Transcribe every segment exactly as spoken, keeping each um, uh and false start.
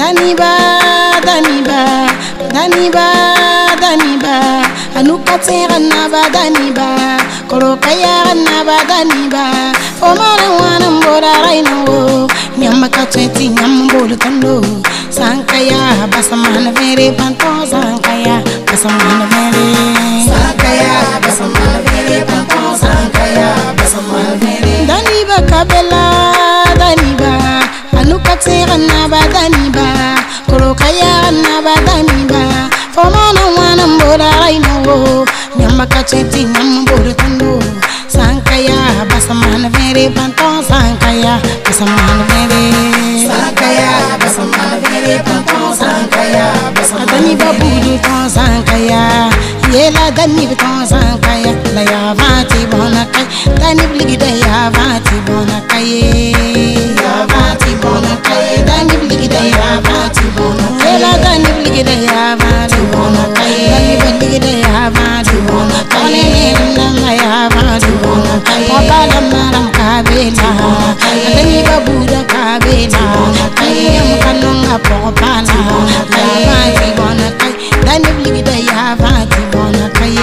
Daniba, Daniba, Daniba, Daniba, Anukatera Naba Daniba, Korokaya Naba Daniba, Omana Wanambora Raino, Yamakateti Yambolo, Sankaya, Basamana Vere, Panto, Sankaya, Basamana Vere, Sankaya, Basamana Vere, Panto, Sankaya, Basamana Vere, Daniba Kabela, Daniba, Anukatera Naba Daniba, Korokaya Naba Daniba, Fomana Wanambora Raino, Yamakateti Yambolo, Sankaya, Basamana Vere, Panto, Sankaya, Basamana Vere, Sankaya, Basamana Vere, Panto, Sankaya, Basamana Daniba Budu, Sankaya, Yela Daniba, Sankaya, Laya Vati Bonakai, Danib Ligida Yavati Bonakai, Yavati Bonakai, Danib Ligida Yavati Bonakai, Yela Danib Ligida Yavati Bonakai, Danib Ligida Yavati Bonakai, Nana Yavati Bonakai, Papa Maram Kabela, Daniba Buda Kabela, Kayam Kanunga Popala, Yavati Bonakai, Danib Ligida Yavati Bonakai,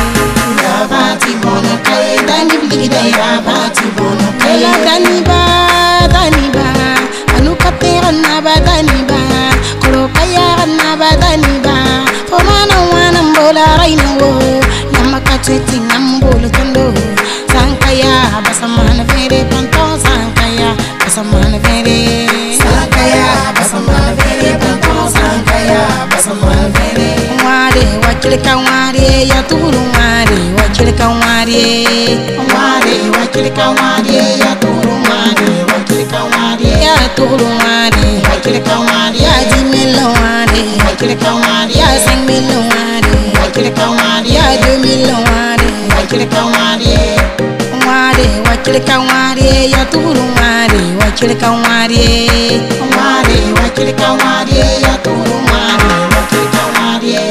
Yavati Bonakai, Danib Ligida Yavati Bonakai, Daniba, Daniba, Anukatera Naba Daniba, Korokaya Naba Daniba, Fomana Wanambola Raino, Yamakateti Yambolo Tondo, Sankaya, Basamana Vere, Panto, Sankaya, Basamana Vere, Sankaya, Basamana Vere, Panto, Sankaya, Basamana Vere, Wade, Wakilika Wade, Yaturu Wade, Wakilika Wade, Wade, Wakilika Wade, Yaturu Wade, Wakilika Wade, Yaturu Wade, Wakilika Wade, Yadimelo Wade, Wakilika Wade, Yasengmelo Wade, Wakilika Wade, Yadumelo Wade, Wakilika Wade, Wade, Wakilika Wade, Yaturu Wade, Wakilika Wade, Wade, Wakilika Wade, Yaturu Wade, Wakilika Wade.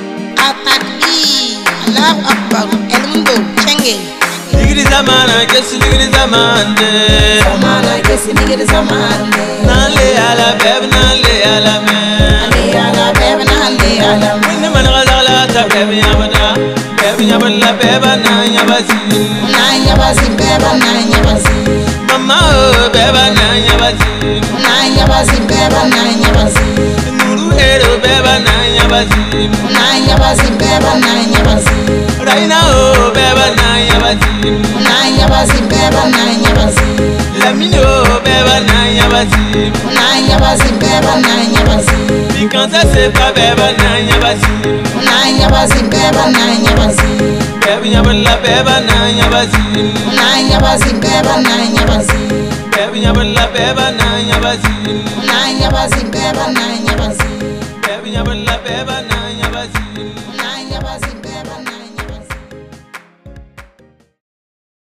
Atakbi, Allah Akbar, El Mundo, Chenge. Ligiri zamana, kesi ligiri zamande. Zamana, kesi ligiri zamande. Nale ala beb, nale ala me. Nale ala beb, nale ala me. Winde man gazala ta beb yabada, beb yabala beba na yabasi. Na yabasi beba na yabasi. Mama oh beba na yabasi. Na yabasi beba na yabasi. Nuru ero beba na yabasi. Na yabasi beba na yabasi. Raina oh beba na yabasi. Na yabasi beba na yabasi. Lamine oh beba na yabasi. Na yabasi beba na yabasi. Bikanza se pa beba na yabasi. Na yabasi beba na yabasi. Beba yabala beba na yabasi. Na yabasi beba na yabasi. Beba yabala beba na yabasi. Na yabasi beba na yabasi. Beba yabala beba na